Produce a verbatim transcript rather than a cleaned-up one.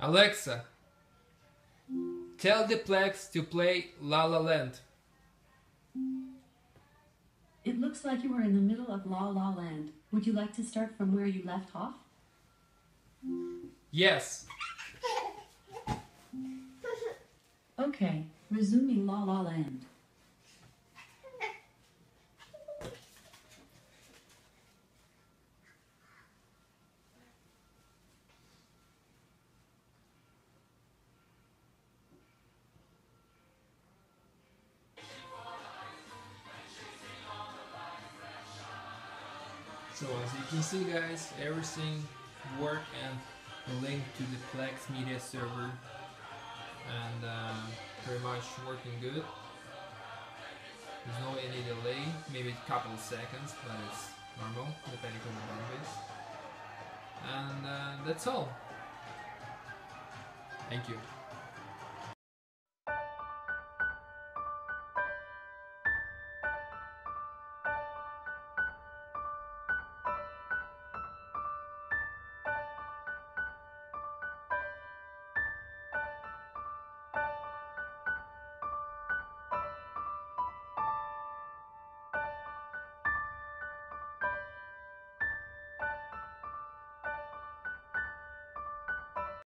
Alexa, tell the Plex to play La La Land. It looks like you are in the middle of La La Land. Would you like to start from where you left off? Yes. Okay, resuming La La Land. So as you can see, guys, everything worked and the link to the Plex media server, and uh, pretty much working good. There's no any delay, maybe a couple of seconds, but it's normal depending on the bandwidth. And uh, that's all. Thank you.